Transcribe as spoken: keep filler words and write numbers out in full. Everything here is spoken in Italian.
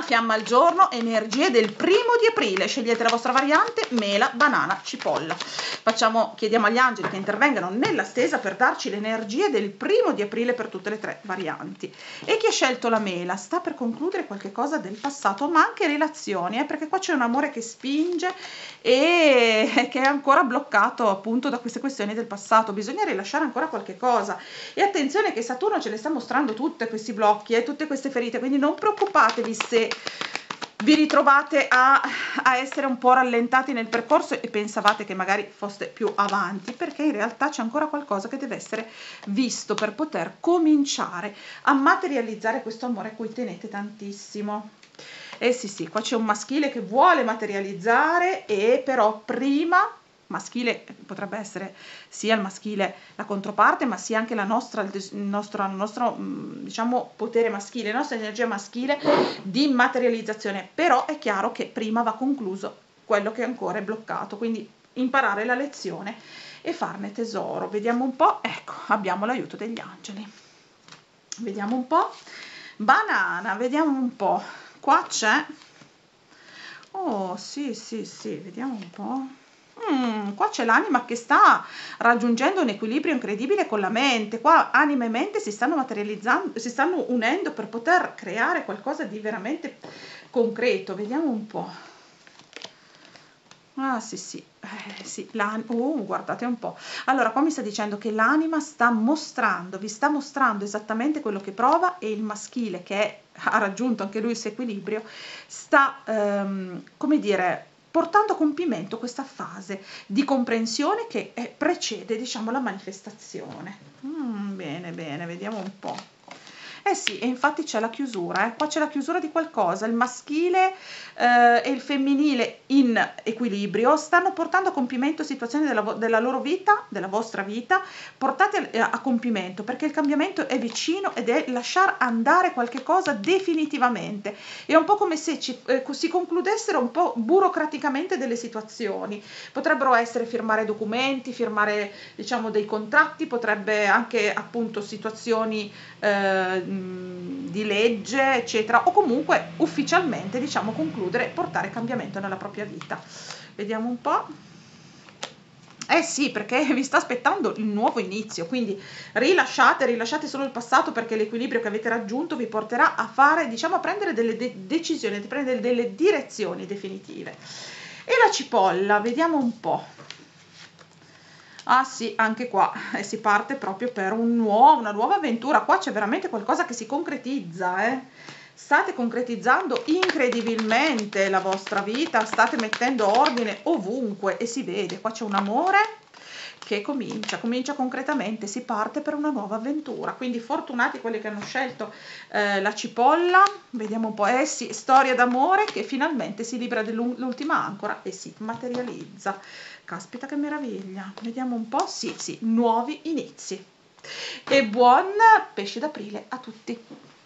fiamma al giorno, energie del primo di aprile. Scegliete la vostra variante, mela, banana, cipolla. Facciamo, chiediamo agli angeli che intervengano nella stesa per darci le energie del primo di aprile per tutte le tre varianti. E chi ha scelto la mela sta per concludere qualche cosa del passato, ma anche relazioni, eh, perché qua c'è un amore che spinge e che è ancora bloccato appunto da queste questioni del passato. Bisogna rilasciare ancora qualche cosa, e attenzione che Saturno ce le sta mostrando tutti questi blocchi e eh, tutte queste ferite, quindi non preoccupatevi se vi ritrovate a, a essere un po' rallentati nel percorso e pensavate che magari foste più avanti, perché in realtà c'è ancora qualcosa che deve essere visto per poter cominciare a materializzare questo amore a cui tenete tantissimo. Eh sì sì, qua c'è un maschile che vuole materializzare, e però prima maschile potrebbe essere sia il maschile la controparte, ma sia anche la nostra, il nostro, il nostro diciamo potere maschile, la nostra energia maschile di materializzazione. Però è chiaro che prima va concluso quello che ancora è bloccato, quindi imparare la lezione e farne tesoro. Vediamo un po', ecco, abbiamo l'aiuto degli angeli. Vediamo un po', banana, vediamo un po', qua c'è, oh sì sì sì, vediamo un po'. Mm, qua c'è l'anima che sta raggiungendo un equilibrio incredibile con la mente. Qua anima e mente si stanno materializzando, si stanno unendo per poter creare qualcosa di veramente concreto. Vediamo un po'. Ah sì sì, eh, sì, oh, guardate un po'. Allora qua mi sta dicendo che l'anima sta mostrando, vi sta mostrando esattamente quello che prova, e il maschile, che è, ha raggiunto anche lui il suo equilibrio, sta, ehm, come dire, portando a compimento questa fase di comprensione che è, precede, diciamo, la manifestazione. Mm, bene, bene, vediamo un po'. Eh sì, e infatti c'è la chiusura, eh. Qua c'è la chiusura di qualcosa, il maschile eh, e il femminile in equilibrio stanno portando a compimento situazioni della, della loro vita, della vostra vita, portate a, a compimento, perché il cambiamento è vicino ed è lasciar andare qualche cosa definitivamente. È un po' come se ci, eh, si concludessero un po' burocraticamente delle situazioni. Potrebbero essere firmare documenti, firmare diciamo dei contratti, potrebbe anche appunto situazioni eh, di legge eccetera, o comunque ufficialmente diciamo concludere, portare cambiamento nella propria vita. Vediamo un po'. Eh sì, perché vi sta aspettando il nuovo inizio, quindi rilasciate, rilasciate solo il passato, perché l'equilibrio che avete raggiunto vi porterà a fare, diciamo, a prendere delle de decisioni, a prendere delle direzioni definitive. E la cipolla, vediamo un po'. Ah sì, anche qua eh, si parte proprio per un nuovo, una nuova avventura. Qua c'è veramente qualcosa che si concretizza, eh. State concretizzando incredibilmente la vostra vita, state mettendo ordine ovunque e si vede. Qua c'è un amore che comincia, comincia concretamente, si parte per una nuova avventura. Quindi fortunati quelli che hanno scelto eh, la cipolla. Vediamo un po', eh sì, storia d'amore che finalmente si libera dell'ultima ancora e si materializza. Caspita che meraviglia, vediamo un po', sì sì, nuovi inizi. E buon pesce d'aprile a tutti.